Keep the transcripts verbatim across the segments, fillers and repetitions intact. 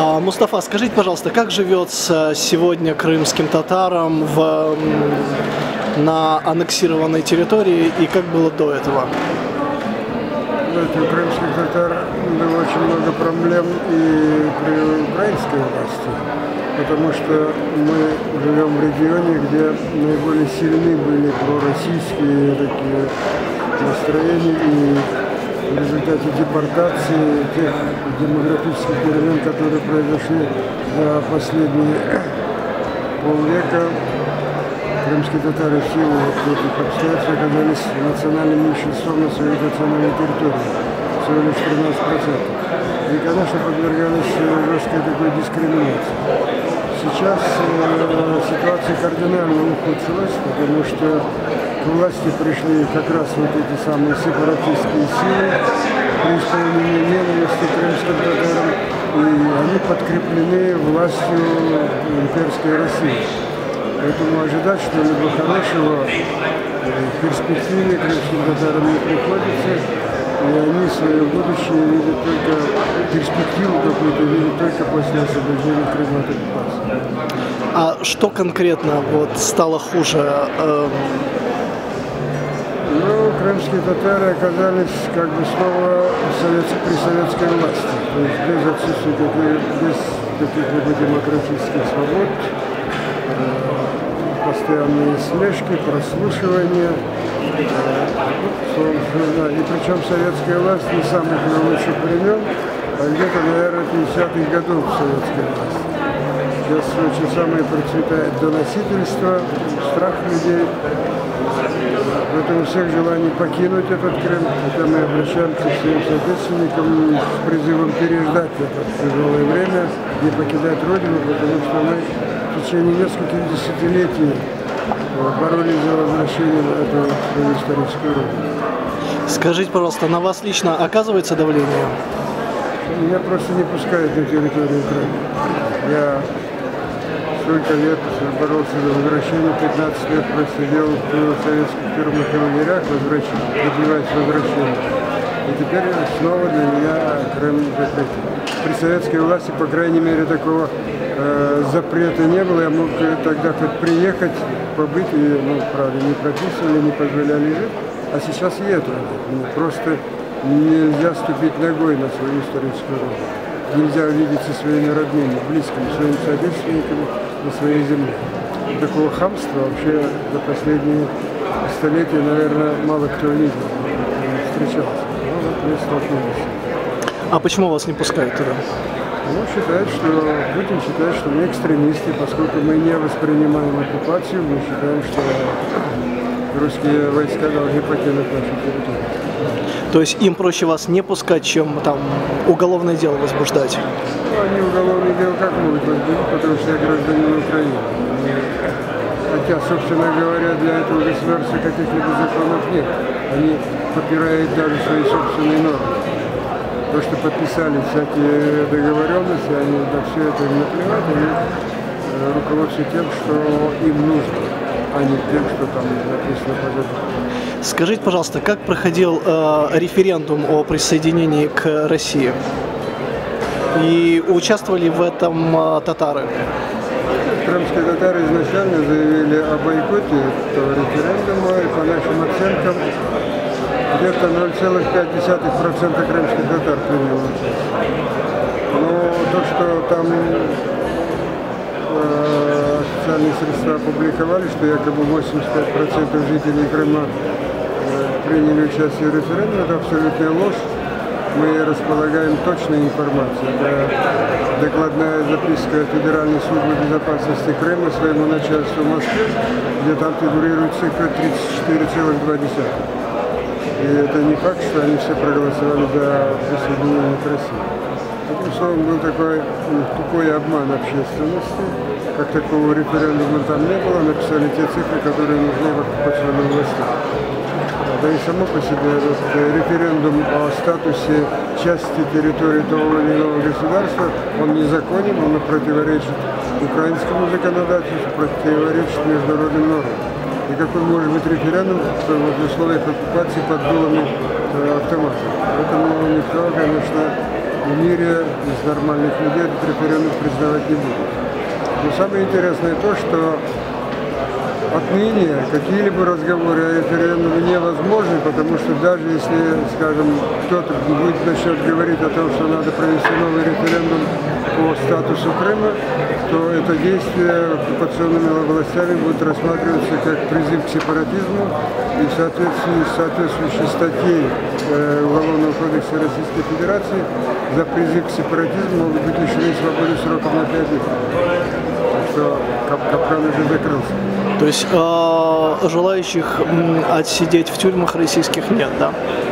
А, Мустафа, скажите, пожалуйста, как живется сегодня крымским татарам в, на аннексированной территории и как было до этого? Знаете, у крымских татар было очень много проблем и при украинской власти, потому что мы живем в регионе, где наиболее сильны были пророссийские такие настроения, и в результате депортации тех демографических перемен, которые произошли за последние полвека, крымские татары в силу этих обстоятельств оказались национальным меньшинством на своей национальной территории, всего лишь тринадцать процентов. И, конечно, подвергались жесткой такой дискриминации. Сейчас э, ситуация кардинально ухудшилась, потому что к власти пришли как раз вот эти самые сепаратистские силы при исполнении ненависти к крымским татарам, и они подкреплены властью имперской России. Поэтому ожидать что-либо хорошего в перспективе крымским татарам не приходится, и они свое будущее видят только, перспективу какую-то видят только после освобождения Крыма от оккупации. А что конкретно вот стало хуже? Э... Ну, крымские татары оказались как бы снова совет, при советской власти, то есть без отсутствия каких, без каких-либо демократических свобод, постоянные слежки, прослушивания, и причем советская власть не самых лучших времен, а где-то, наверное, пятидесятых годов советской власти. Сейчас очень самое процветает доносительство, страх людей. Поэтому всех желаний покинуть этот Крым, это мы обращаемся к своим соотечественникам с призывом переждать это тяжелое время, не покидать Родину, потому что мы в течение нескольких десятилетий боролись за возвращение на эту свою историческую Родину. Скажите, пожалуйста, на вас лично оказывается давление? Меня просто не пускают на территорию Крыма. Я столько лет боролся за возвращение, пятнадцать лет просидел в советских тюрьмах и лагерях, добиваясь возвращения. И теперь снова для меня Крым закрытый. При советской власти, по крайней мере, такого э, запрета не было. Я мог тогда хоть приехать, побыть, и, ну, правда, не прописывали, не позволяли жить. А сейчас и этого нет. Просто нельзя ступить ногой на свою историческую родину. Нельзя увидеться своими родными, близкими, своими соотечественниками на своей земле. Такого хамства вообще за последние столетия, наверное, мало кто видел, встречался. Но вот мы столкнулись. А почему вас не пускают туда? Ну, считают, что, Путин считает, что мы экстремисты, поскольку мы не воспринимаем оккупацию, мы считаем, что русские войска должны покинуть нашу территорию. То есть им проще вас не пускать, чем там уголовное дело возбуждать? Ну, они уголовное дело как могут возбудить, потому что я гражданин Украины. Хотя, собственно говоря, для этого государства каких-либо законов нет. Они попирают даже свои собственные нормы. То, что подписали всякие договоренности, они на все это не наплевать, они руководствуются тем, что им нужно, а не тем, что там написано по закону. Скажите, пожалуйста, как проходил э, референдум о присоединении к России? И участвовали в этом э, татары? Крымские татары изначально заявили о бойкоте этого референдума, и по нашим оценкам где-то ноль целых пять десятых процента крымских татар приняло участие. Но то, что там э, официальные средства опубликовали, что якобы восемьдесят пять процентов жителей Крыма э, приняли участие в референдуме, это абсолютная ложь. Мы располагаем точной информацией. Это докладная записка Федеральной службы безопасности Крыма своему начальству в Москве, где там фигурирует цифра тридцать четыре целых два десятых. И это не факт, что они все проголосовали за присоединение к России. Этим словом, был такой ну, тупой обман общественности. Как такого референдума там не было, написали те цифры, которые нужны в оккупационной власти. Да и само по себе этот референдум о статусе части территории того или иного государства, он незаконен, он противоречит украинскому законодательству, противоречит международным нормам. И какой может быть референдум в условиях оккупации под дулами автомата. Поэтому никто, конечно, в мире из нормальных людей этот референдум признавать не будут. Но самое интересное то, что отныне какие-либо разговоры о референдуме невозможны, потому что даже если, скажем, кто-то будет начнет говорить о том, что надо провести новый референдум по статусу Крыма, то это действие оккупационными властями будет рассматриваться как призыв к сепаратизму, и в соответствии с соответствующей статьей э, Уголовного кодекса Российской Федерации за призыв к сепаратизму могут быть лишены свободы сроком на пять лет. Так что кап капкан уже закрылся. То есть э, желающих м, отсидеть в тюрьмах российских нет, да?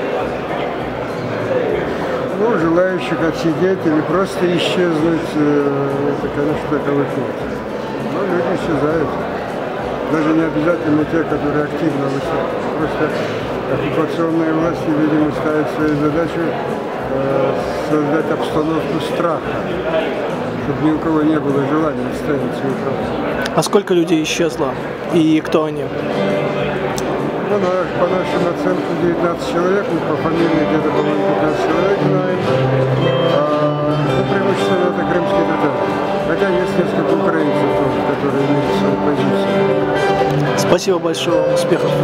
Ну, желающих отсидеть или просто исчезнуть, э, это, конечно, таковых нет. Но люди исчезают. Даже не обязательно те, которые активно выступают. Просто оккупационные власти, видимо, ставят своей задачей э, создать обстановку страха, чтобы ни у кого не было желания отстоять свою правду. А сколько людей исчезло? И кто они? Ну, по нашим оценкам девятнадцать человек, мы по фамилии где-то, по-моему, пятнадцать человек знаем. А, ну, преимущественно это крымские татары. Хотя есть несколько украинцев тоже, которые имеют свою позицию. Спасибо большое, успехов.